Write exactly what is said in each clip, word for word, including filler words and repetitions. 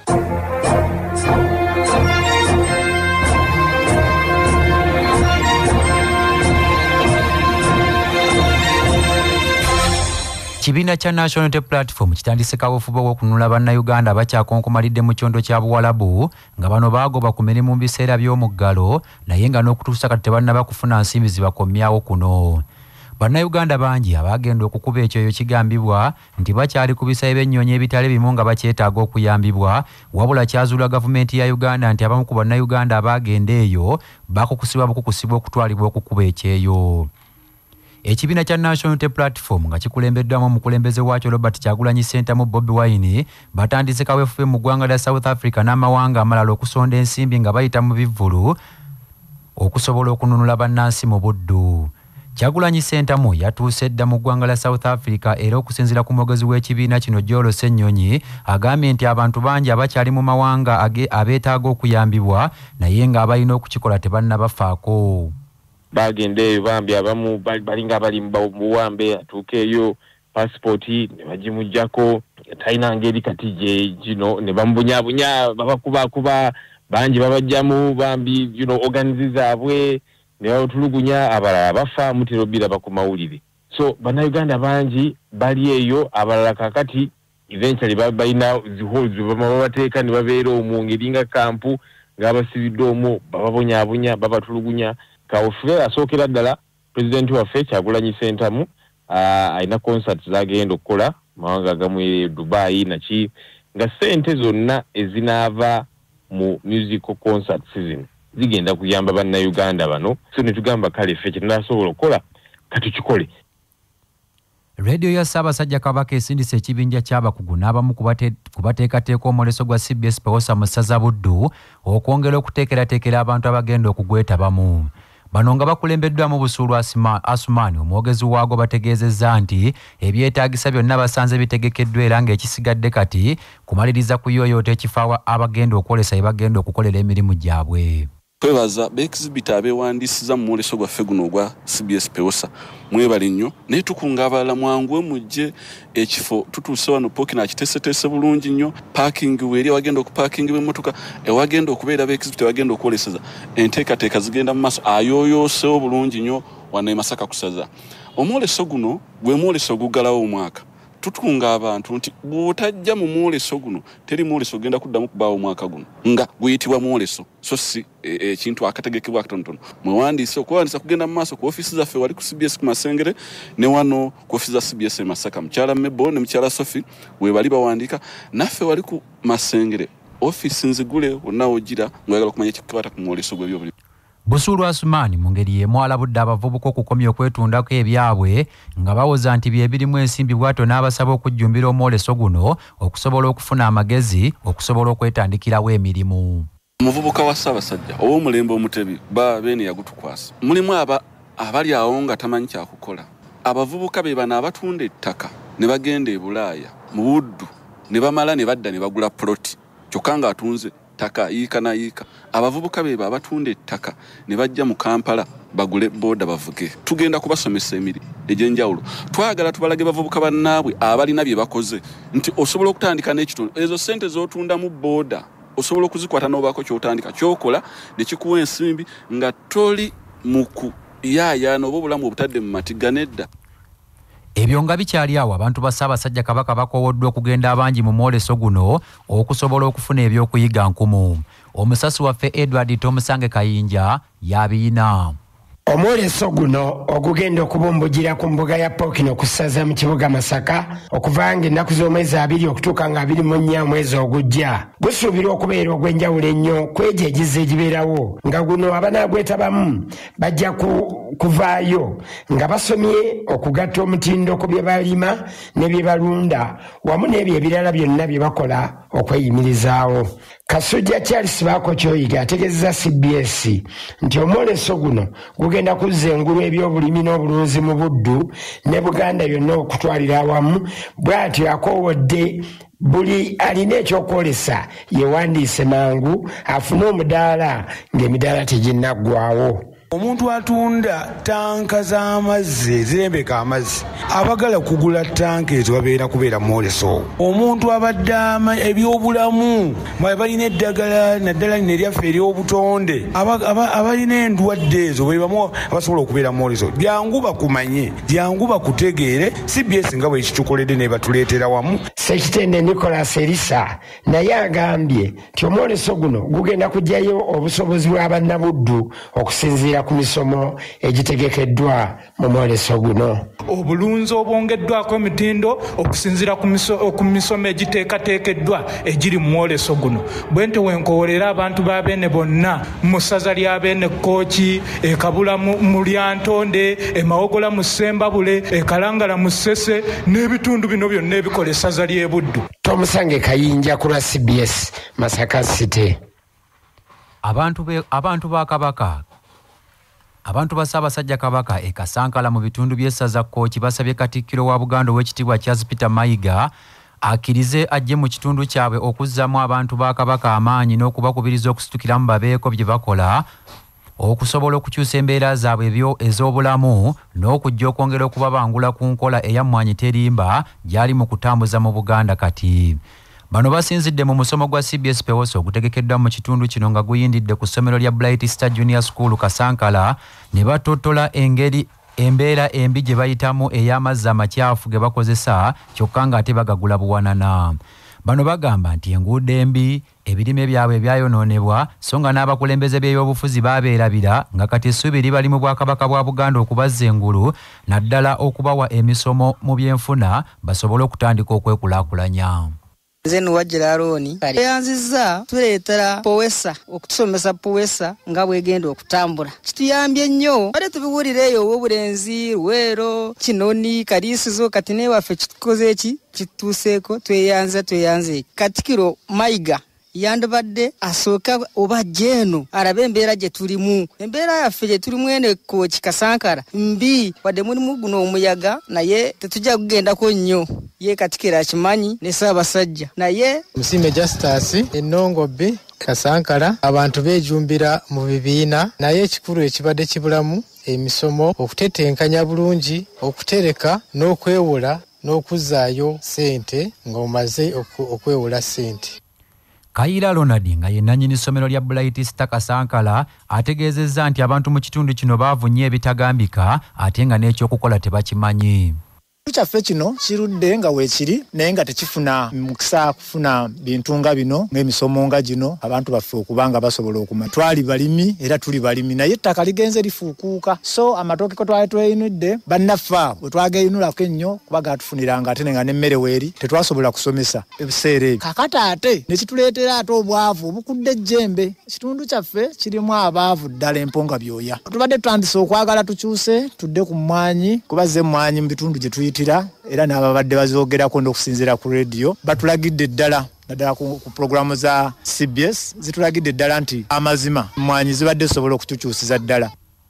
Kibiina kya National Unity Platform kitandise kaweefube w'okununula bannayuganda abakyakonkomalidde mu kyondo kya Buwalabu nga bano baagoba ku mirimu mu biseera by'omuggalo naye nga n'okutuusa kati tebannaba kufuna nsimbi zibakomyawo kuno. Bannayuganda bangi abagenda okukuba ekyoyo kigambibwa nti bakyali ku bisayi by'ennyonyi ebitali bimu nga bakyetaaga okuyambibwa, wabula kyazuulwa gavumenti ya Uganda nti abamu ku bannayuganda abagenda eyo bakukusibwa bukukusibwa okutwalibwa okukuba ekyeyo. Ekibiina kya National Unity Platform nga kikulembeddwamu omukulembeze waakyo Robert Kyagulanyi Ssentamu Bobi Wine batandise kaweefube mu ggwanga lya South Africa n'amawanga amalala okusonda ensimbi nga bayita mu bivvulu okusobola okununula bannansi mu buddu. Kyagulanyi Ssentamu yatuuse dda mu ggwanga lya South Africa era okusinziira ku mwogezi w'ekibiina kino Jolo Ssennyonyi agambye nti abantu bangi abakyali mu mawanga abeetaaga okuyambibwa naye nga abalina okukikola tebannabafaako. Bagenda eyo bambi abamu balinga bali mu buwambe atuuka eyo pasipoti ne bagimuggyako talina ngeri kati gye gino ne bamubunyabunya babakubakuba bangi babajjamu bambi you know, organizi zaabwe ne babutulugunya abalala bafa mutero biraba ku mawulire. So bannayuganda bangi bali eyo abalala kakati eventually balina zihozi babateeka ne babeera omwo ngeri nga kampu ng'abasibidde omwo bababonyabunya babatulugunya. Kaweefube asookera ddala pulezidenti waffe Kyagulanyi Ssentamu alina concert zagenda okukola mawanga agamu e Dubai naki nga ssente zonna ezinaava mu musical concert season zigenda kuyamba bannayuganda bano. So ne tugamba kale ffe kyetunasobola okukola katukikole. Radio ya Ssaabasajja Kabaka esindise ekibinja ky'abakugu n'abamu kubateekateeka omwoleso gwa C B S Pewosa mu ssaza Buddu okwongera okuteekerateekera abantu abagenda okugwetabamu. Bano nga bakulembeddwamu Busuulu Asumani omwogezi waago bategeezezza nti ebyetaagisa byonna basanze bitegekeddwa era ng'ekisigadde kati kumaliriza kuyooyoota ekifo abagenda okwolesa ebagenda okukolera emirimu gyabwe. Twebaza beexhibita abewandiisiza mu mwoleso gwaffe guno ogwa C B S Pewosa mwebali nnyo naye tukunga abalala mwangu mujje ekifo tutuuse wano pooki nakiteeseteese bulungi nnyo parking weeri wagenda okuparkingibwa emmotoka ewagenda okubeera beexhibita wagenda okwoleseza enteekateeka zigenda mu maaso ayooyoosewo bulungi nnyo wano e Masaka kusaza. Omwoleso guno gwe mwoleso oguggalawo omwaka tutunga abantu nti bw'otajja mu mwoleso guno teri mwoleso genda kuddamu kubaawo omwaka guno nga guyitibwa mwoleso so si ekintu e, akategekebwa akatonotono. Mwewandiise okuwandiisa kugenda mu maaso ku ofiisi zaffe wali ku C B S ku Masengere ne wano ku ofiisi za C B S e Masaka. Mukyala Mebo ne mukyala Sophie we bali bawandiika naffe wali ku Masengere ofiisi nzigule wonna wogira ng'oyagala okumanya ekikwata ku mwoleso gw'ebyobulimi. Busuulu Asumani mu ngeri y'emu alabudde abavubuka okukomya okwetundako ebyabwe nga bawoza nti bye birimu ensimbi bwato n'abasaba okujjumbira omwoleso guno okusobola okufuna amagezi okusobola okwetandikirawo emirimu. Omuvubuka wa Ssaabasajja ow'omulembe omutebi ba beene yagutukwasa mulimu aba abali awo nga tamanyi kyakukola. Abavubuka be bano abatunda ettaka ne bagenda e Bulaaya mu Buddu ne bamala ne badda ne bagula ploti kyokka nga atunze taka yika na yika. Abavubuka be abatunda ettaka ne bajja mu Kampala bagule boda bavuge. Tugenda kubasomesa emiri egy'enjawulo. Twagala tubalage bavubuka bannaabwe abalina bye bakoze nti osobola okutandika n'ekitundu ezo ssente z'otunda mu boda osobola okuzikwata n'obaako ky'otandika ky'okola ne kikuwa ensimbi nga toli muku yaayana oba obulamu obutadde mu matiga nedda. Ebyo nga bikyali awo abantu ba Ssaabasajja Kabaka bakowoddwa okugenda abangi mu mwoleso guno okusobola okufuna ebyokuyiga nkumu. Omusasi waffe Edward Tomusange Kayinja yabiina. Omwoleso guno ogugenda okubumbugira ku mbuga ya Pokino okusaza mu kibuga Masaka okuvanga ennaku z'omwezi abiri okutuuka nga abiri mu nnya mwezi ogujja gusuubirwa okubeera ogw'enjawulo ennyo kwegyo egize egibeerawo nga guno abanaagwetabamu bajja kuvaayo nga basomye okugatta omutindo ku bye balima ne bye balunda wamu n'ebyo ebirala byonna bye bakola okweyimirizaawo. Kasujja Charles Baako Kyoyiga ategeezezza C B S nti omwoleso guno gugenda kuzza engulu eby'obulimi n'obulunzi mu Buddu ne Buganda yonna okutwalira awamu bw'atyo akoowodde buli alina ekyokwolesa yewandiise mangu afune omudaala ng'emidaala teginnaggwaawo. Omuntu atunda tanka z'amazzi zirembeka amazzi abagala kugula tanka ezo babeera kubeera mwoleso. Omuntu abadde ebyobulamu balina eddagala naddala lino eryaffe ery'obutonde abalina endwadde ezo bwe bamu abasobola okubeera mwoleso. Byangu bakumanye, byangu bakutegeere, C B S nga bwe kitukoledde ne batuleetera wamu. Ssekitende Nicholas Elisa naye agambye nti omwoleso guno gugenda kujjayo obusobozi bw'abannabuddu okusinziira ku misomo egitegekeddwa mu mwoleso guno. Obulunzi obwongeddwako emitindo okusinziira ku misomo egiteekateekeddwa egiri mu mwoleso guno. Bwente wenkoolera abantu b'abeene bonna mu ssaza ly'abeene Kkooki, e Kabula mu Lyantonde, e Mawogola mu Ssembabule, e Kalangala mu Ssese n'ebitundu bino byonna ebikola essaza ly'e Buddu. Tomusange Kayinja ku lwa C B S Masaka City. Abantu be abantu ba Kabaka Abantu ba Ssaabasajja Kabaka e Kasankala mu bitundu by'essaza Kkooki basabye Katikkiro wa Buganda ow'ekitiibwa Charles Peter Mayiga akkirize ajje mu kitundu kyabwe okuzzaamu abantu ba Kabaka amaanyi n'okubakubiriza okusitukiramu babeeko bye bakola okusobola okukyusa embeera zaabwe ebyo ez'obulamu n'okujja okwongera okubabangula ku nkola eyammwanyi terimba gyali mu kutambuza mu Buganda kati. Bano basinzidde mu musomo gwa C B S Pewoso ogutegekeddwa mu kitundu kino nga guyindidde ku ssomero lya Bright Star Junior School Kasankala ne batottola engeri embeera embi gye bayitamu ey'amazzi amakyafu ge bakozesa kyokka ng'ate bagagula buwanana. Bano bagamba nti enguudo embi, ebirime byabwe byayonoonebwa so nga n'abakulembeze b'ebyobufuzi baabeerabira nga kati essuubi libali mu Bwakabaka bwa Buganda okubazza engulu naddala okubawa emisomo mu byenfuna basobole okutandika okwekulaakulanya. Nze Nuwajjira Alooni yanzizza tuleetera Powesa okutusomesa Powesa nga bwegenda okutambula. Kituyambye nnyo bale tubiwulireyo obw'obulenzi Luweero Kinoni Kaliisizo kati ne waffe kitukoze eki kituuseeko tweyanza tweyanze. Katikkiro Mayiga yandibadde asooka oba jeno arabe embeera gye tulimu. Embeera yaffe gye tulimu ene Kkooki Kasankala mbi wadde mulimu guno omuyaga naye tetujja kugendako nnyo. Ye Katikkiro akimanyi ne Ssaabasajja naye Musime Justus Ennongobbi Kasankala abantu beejumbira mu bibiina naye ekikulu ekibadde kibulamu emisomo okutetenkanya bulungi okutereka n'okwewola n'okuzzaayo ssente ng'omaze okwewola ssente. Kayira Ronald nga ye nannyini ssomero lya Bright Star Kasankala ategeezezza nti abantu mu kitundu kino baavunye ebitagambika ate nga n'ekyokukola tebakimanyi. Kyaffe kino kirudde nga weekiri naye nga tekifuna mukisa kufuna bintu nga bino ng'emisomo nga gino abantu baffe okubanga basobola okumanya. Twali balimi era tuli balimi naye ettaka ligenze lifuukuuka so amatooke ko twali tweyinudde bannaffe bwe twageyinulako ennyo kuba gaatufuniranga ate nga n'emmere weeri tetwasobola kusomesa ebiseera ebyo. Kakati ate ne kituleetera ate obwavu obukudde ejjembe. Ekitundu kyaffe kirimu abaavu ddala emponga byoya. Tubadde tutandise okwagala tukyuse tudde ku mmwanyi kuba ze mmwanyi mu bitundu gye tuyita era n'ababadde bazoogerako n'okusinziira ku radio batulagidde ddala naddala ku programu za C B S zitulagidde ddala nti amazima mmwanyi zibadde zisobola okutukyusiza ddala.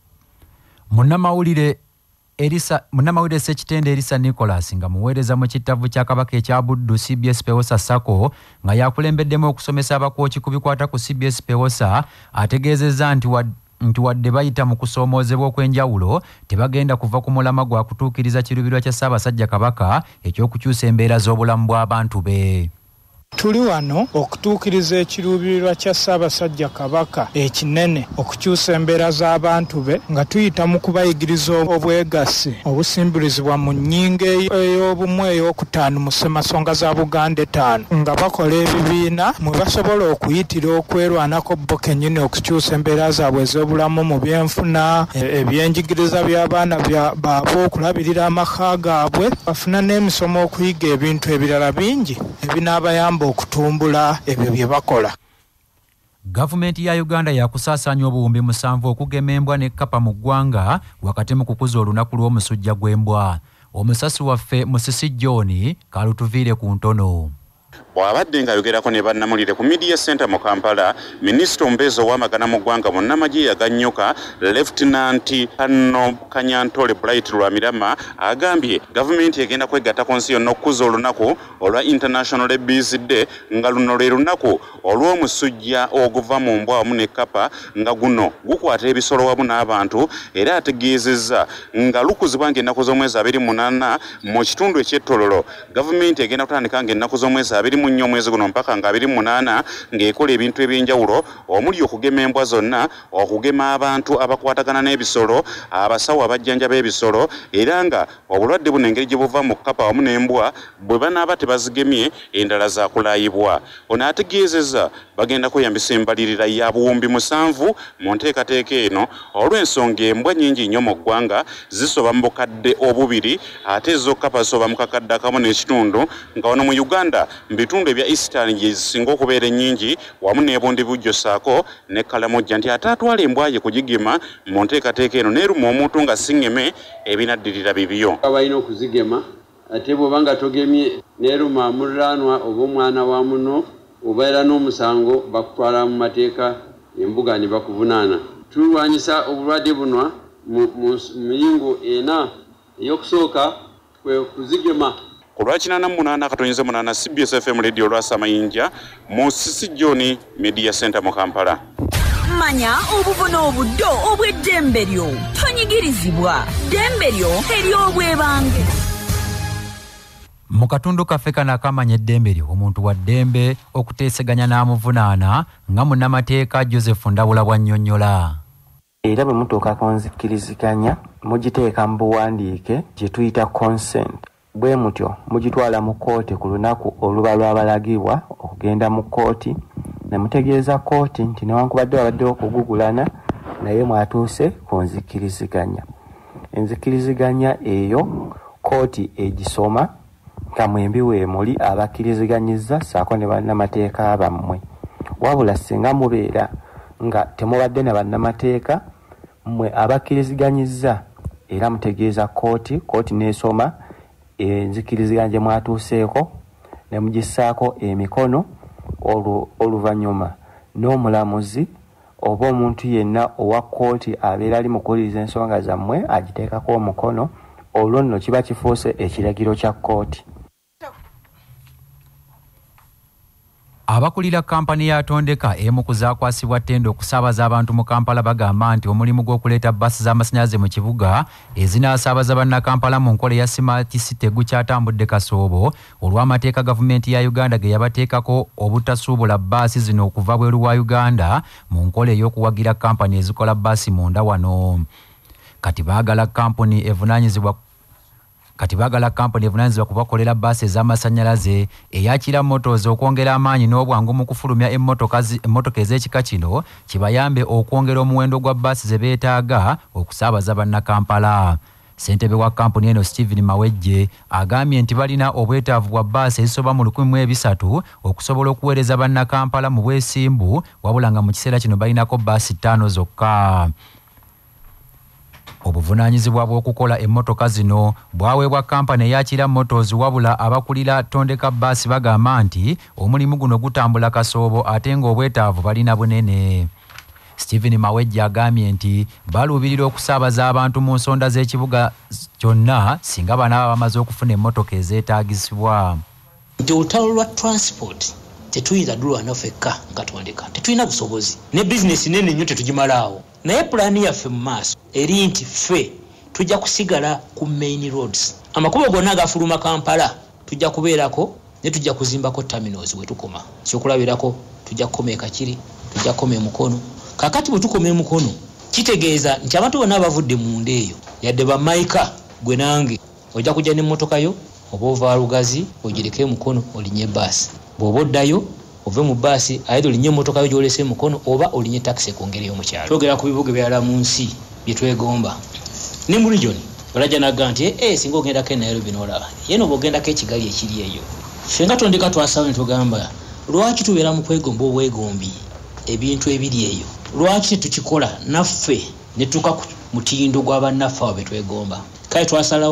Munnamawulire Elisa Munnamawulire Ssekitende Elisa Nicholas nga muweereza mu kittavu kya Kabaka ekya Buddu C B S Pewosa Sako nga yakulembeddemu okusomesa abakooki ku bikwata ku C B S Pewosa ategeezezza nti wa nti wadde bayita mu kusoomoozebwa okw'enjawulo tebagenda kuva ku mulama gwa kutuukiriza kirubirwa kya Ssaabasajja Kabaka eky'okukyusa embeera z'obulamu bw'abantu be. Tuli wano okutuukiriza ekiruubirirwa kya Ssaabasajja Kabaka ekinene okukyusa embeera z'abantu be nga tuyita mu kubayigiriza obwegassi obusimbirizibwa mu nnyingo ey'obumu ey'okutaano mu ssemasonga za Buganda etaano nga bakola ebibiina mwe basobola okuyitira okwerwanako bo kennyini okukyusa embeera zaabwe ez'obulamu mu byenfuna ebyenjigiriza by'abaana baabwe okulabirira amaka gaabwe bafuna n'emisomo okuyiga ebintu ebirala bingi ebinaabayamba okutumbula ebyo bye bakola. Gavumenti ya Uganda yakusaasaanya obuwumbi musanvu okugema embwa n'ekkapa mu ggwanga wakati mu kukuza olunaku lw'omusujja gw'embwa. Omusasi waffe Musisi John kalutuviire ku ntono. bw'abadde ng'ayogerako ne bannamulire ku media center mu Kampala, minisita omubeezi ow'amagana mu ggwanga mu Nnamagye yagannyoka Lieutenant Kano Kanyantole Bright Lwamirama agambye gavumenti egenda kwegatta ku nsi yonna okukuza olunaku olwa International Rabies Day nga luno lwe lunaku olw'omusujja oguva mu mbwa wamu ne kkapa nga guno gukwata ebisolo wamu n'abantu era ategeezezza nga lukuzibwa ng'ennaku z'omwezi abiri mu munaana mu kitundu eky'ettololo. Gavumenti egenda kutandika ng'ennaku z'omwezi abiri mu nnya omwezi guno mpaka nga abiri mu munaana ng'ekola ebintu eby'enjawulo omuli okugema embwa zonna, okugema abantu abakwatagana n'ebisolo, abasawo abajjanjaba ebisolo, era nga obulwadde buno engeri gye buva mu kkapa wamu n'embwa bwe banaaba tebazigemye endala za kulayibwa. Ono ategeezezza bagenda kweyambisa embalirira ya buwumbi musanvu mu nteekateeka eno olw'ensonga embwa nnyingi nnyo mu ggwanga zisoba mu bukadde obubiri ate zo kkapa zisoba mu kakadde akamu n'ekitundu nga wano mu Uganda bitundu ebya Eastern gye zisinga okubeera ennyingi wamu n'ebundi bujjo saako ne Kalamojja nti ate atwala embwa ye kugigema mu nteekateeka eno n'eruma omuntu nga singeme ebinaddirira bibyo. Abalina okuzigema ate bw'oba nga togemye n'eruma muliraanwa oba omwana wa muno obeera n'omusango bakutwala mu mateeka embuga ne bakuvunaana. Tulwanyisa obulwadde buno mu miyingo ena eyokusooka kwe kuzigema. Ku lwakinaana mu munaana akatonnyeze munaana C B S F M Radio lwasa mayinja mu Sisi John Media Center mu Kampala. Manya obubona obuddo obw'eddembe lyo tonyigirizibwa ddembe lyo ery'obwebange. Mu katundu kaffe kano akamanya eddembe lyo omuntu wa ddembe okuteeseganya n'amuvunaana nga munnamateeka Joseph Ndabula bw'annyonnyola. Era bwe mutuuka ku nzikiriziganya mugiteeka mu buwandiike gye tuyita consent. Bwe mutyo mugitwala mu kkooti ku lunaku oluba lwabalagibwa okugenda mu kkooti ne mutegeeza kkooti nti newankubadde wabaddewo okugugulana naye mwatuuse ku nzikiriziganya. Enzikiriziganya eyo kkooti egisoma nga mwembi weemuli abakkiriziganyizza ssaako ne bannamateeka bammwe. Wabula singa mubeera nga temubadde ne bannamateeka mmwe abakkiriziganyizza era mutegeeza kkooti, kkooti n'esoma enzikiriziganya gye mwatuuseeko ne mugissaako emikono oluvannyuma n'omulamuzi oba omuntu yenna owa kkooti abeera ali mu kuwuliriza ensonga zammwe agiteekako omukono, olwo nno kiba kifuuse ekiragiro kya kkooti. Abakulira kampani ya Tondeka emu kuzaakwasibwa ttendo okusaabaza abantu mu Kampala bagamba nti omulimu gw'okuleeta bbaasi z'amasannyalaze mu kibuga ezinaasaabaza bannakampala mu nkola ya Smart City gukyatambudde kasoobo olw'amateeka gavumenti ya Uganda ge yabateekako obutasuubula bbaasi zino okuva bweru wa Uganda mu nkola ey'okuwagira kampani ezikola bbaasi munda wano. Kati baagala kampuni evunaanyizibwa Kati bagala kampuni evunaanyizibwa kubakolera bbaasi ez'amasannyalaze eyakira Motors okwongera amaanyi n'obwangu mu kufulumya emmotoka ez'ekika kino kibayambe okwongera omuwendo gwa bbaasi ze beetaaga okusaabaza bannakampala. Ssentebe wa kampuni eno Stephen Mawejje agambye nti balina obwetaavu bwa bbaasi ezisoba mu lukumi mu ebisatu okusobola okuweereza bannakampala mu bwesimbu wabula nga mu kiseera kino balinako bbaasi ttaano zokka. Obuvunaanyizibwa bw'okukola emmotoka zino bwaweebwa kampani eyakira Motors wabula abakulira Tondeka bbaasi bagamba nti omulimu guno gutambula kasoobo ate ng'obwetaavu balina bunene. Stephen Mawejje agambye nti baluubirira okusaabaza abantu mu nsonda z'ekibuga kyonna singa banaaba bamaze okufuna emmotoka ezeetaagisibwa. Nti olutalo lwa transport tetuyinza dulwana ffekka nga Tondeka, tetulina busobozi ne bizinesi nene nnyo tetugimalaawo. Naye pulaani yaffe mu maaso eri nti ffe tujja kusigala ku main roads. Amakubo gonna agafuluma Kampala tujja kubeerako ne tujja kuzimbako terminals we tukoma. Kyokulabirako tujja kukoma e Kakiri, tujja kukoma e Mukono. Kakati bwe tukoma e Mukono kitegeeza nti abantu bonna abavudde mu nda eyo yadde bamaika gwe nange ojja kujja n'emmotoka yo oba ova Lugazi ogireke e Mukono olinye bbaasi. Bw'oba oddayo ove mu bbaasi ayidde olinye emmotoka yo gy'olese e Mukono oba olinye taxi ekongere y'omukyalo. Twogera ku bibuga byala mu nsi bye twegomba. Ne mu region balajja naga nti eh singa ogendako e Nairobi n'olaba ye no bw'ogendako ekigali ekiri eyo. Ffe nga Tondeka twasaba ne tugamba lwaki tubeera mu kwegomba obwegombi ebintu ebiri eyo, lwaki tetukikola naffe ne tuka ku mutindo gw'abannaffe abo be twegomba. Kale twasalawo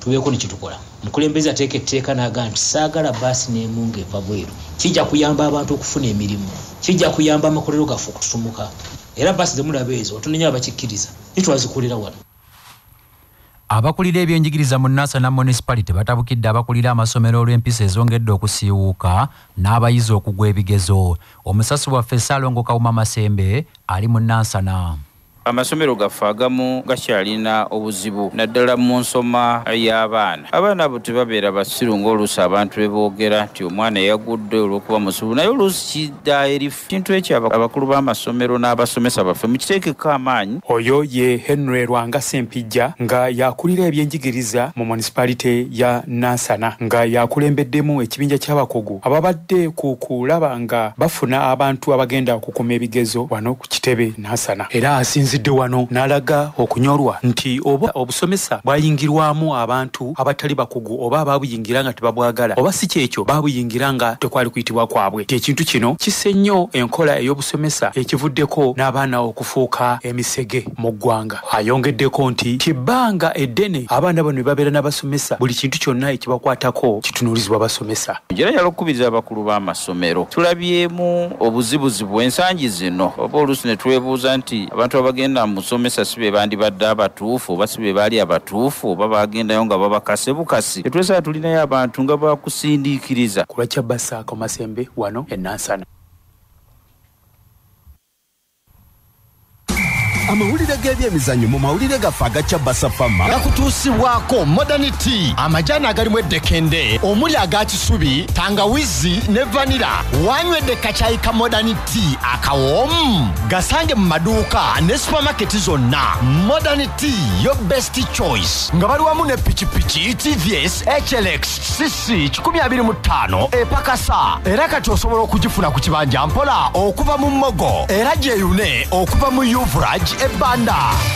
tubeeko ne kitukola. Mukulembeze ateeka etteeka n'agamba nti saagala baasi n'emunga eva bweru. Kijja kuyamba abantu okufuna emirimu, kijja kuyamba amakolero gaffe okututumuka. Era baasi zemulaba ezo otunenya abakikkiriza nitwazikulira wano. Abakulira ebyenjigiriza mu Nansana Municipality batabukidde abakulira amasomero olw'empisa ezongedde okusiiwuuka n'abayizi okugwa ebigezo. Omusasi waffe Ssaalongo Kawuma Masembe ali mu Nansana. Amasomero gaffe agamu gakyalina obuzibu naddala mu nsoma y'abaana. Abaana abo tebabeera basiru ng'oluusi abantu be boogera nti omwana yagudde olw'okuba muzibu, naye oluusi kidda erifu. Kintu ekyo abakulu b'amasomero n'abasomesa baffe mukiteekeko amaanyi. Oyo ye Henry Lwanga Ssempijja nga yakulira ebyenjigiriza mu municipality ya Nansana nga yakulembeddemu ekibinja ky'abakugu ababadde ku kulaba nga bafuna abantu abagenda okukuma ebigezo wano ku kitebe Nansana. Era asinzi zidde wano n'alaga okunyolwa nti oba obusomesa bwayingirwamu abantu abatali bakugu oba babuyingira nga tebabwagala oba si kyekyo babuyingira nga tekwali kuyitibwa kwabwe. Ekintu kino kisse nnyo enkola ey'obusomesa ekivuddeko n'abaana okufuuka emisege mu ggwanga. Ayongeddeko nti kibbanga eddene abaana bano ne babeera n'abasomesa buli kintu kyonna ekibakwatako kitunuulizibwa basomesa. Njera yalokubiriza abakulu b'amasomero tulabyemu obuzibuzibu ensangi zino oba oluusi ne twebuuza nti abantu abagenda na musomesa sibe bandi badde abatuufu oba sibe baali abatuufu oba bagendayo nga babakase bukasi. Etwesa tulinayo abantu nga bakusindiikiriza. Kulwakya Bassaako Masembe wano e Nansana. Amawulire g'ebyemizannyo mu mawulire gaffe agakya Basafama gakutuusibwako Modernity, amajani agalimu eddekende omuli aga kisubi, tangawizi ne vanira. Wanywedde kacayi ka Modernity akawoomu gasange mu maduuka ne supermarket zonna. Modernity, your best choice. Nga bali wamu ne pikipiki T V S H L X C C kikumi abiri mu ttaano epakasa. Era kati osobola okugifuna ku kibanja mpola okuva mu Mmogo era gyeyune okuva mu Yuvrage ebanda.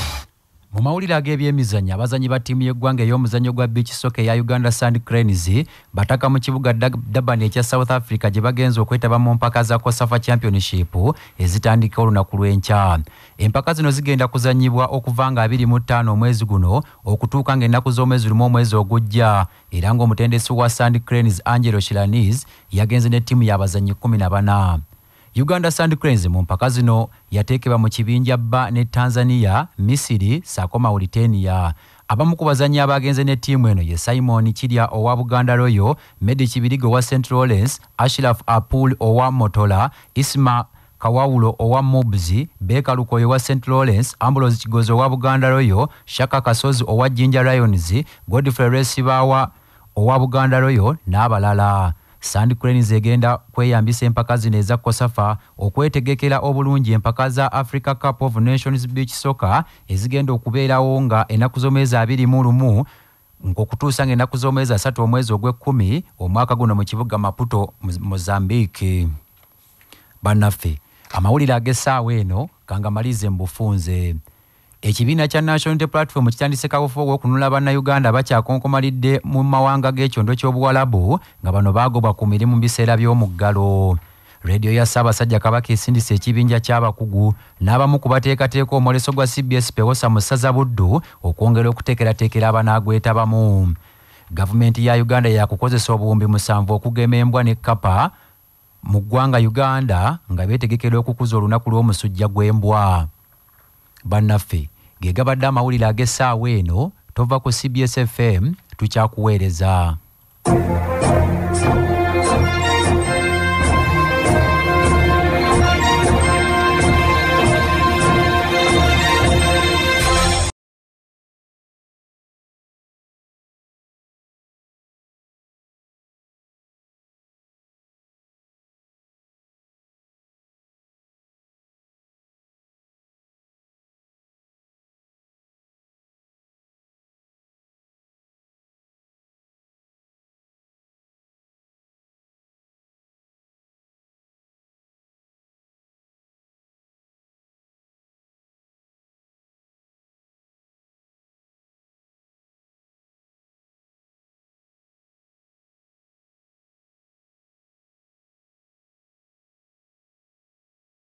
Mu mawulire ag'ebyemizannyo abazanyi ba ttiimu y'eggwanga ey'omuzannyo gwa beach soccer ya Uganda Sand Cranes bataka mu kibuga Durban ekya South Africa gye bagenze okwetaba mu mpaka za Kosafa Championship ezitandika olunaku lw'enkya. Empaka zino zigenda kuzannyibwa okuva nga abiri mu ttaano omwezi guno okutuuka ng'ennaku z'omwezi lumu omwezi ogujja. Era ng'omutendesi wa Sand Cranes Angelo Shilaniz yagenze ne ttiimu y'abazannyi kkumi na bana. Uganda Sand Cranes mu mpaka zino yateekebwa mu kibinja bba ne Tanzania, Misiri, saako Mauritania. Abamu ku bazannyi abagenze ne ttiimu eno ye Simon Kirya owa Buganda Royal, Medi Kibirigo owa Saint Lawrence, Ashraf Apul owa Motola, Isma Kawawulo owa Mobzi, Beka Lukoyo owa Saint Lawrence, Ambrose Kigozo owa Buganda Royal, Shaka Kasozi owa Jinja Lions, Godfrey Resibawa owa Buganda Royal n'abalala. Sand Cranes egenda kweyambisa empaka zino eza Kosafa okwetegekera obulungi empaka za Africa Cup of Nations Beach Soccer ezigenda okubeerawo nga ennaku z'omwezi abiri mu lumu ng'okutuusa ng'ennaku z'omwezi asatu omwezi ogw'ekkumi omwaka guno mu kibuga Maputo, Mozambique. Bannaffe, amawulire ag'essaawa eno kangamalize mu bufunze. Ekibiina kya National Unity Platform kitandise kabufuba okununula bannayuganda bakyakonkomalidde mu mawanga g'ekyondo ky'obuwalabu nga bano baagobwa ku mirimu mu biseera by'omuggalo. Radio ya Ssaabasajja Kabaka esindise ekibinja ky'abakugu n'abamu ku bateekateeka omwoleso gwa C B S Pewosa mu ssaza Buddu okwongera okuteekerateekera abanaagwetabamu. Gavumenti ya Uganda yakukozesa obuwumbi musanvu okugema embwa ne kkapa mu ggwanga Uganda nga beetegekera okukuza olunaku lw'omusujja gw'embwa. Bannaffe, ge gabadde amawulire ag'essaawa eno, tova ku C B S F M tukyakuweereza.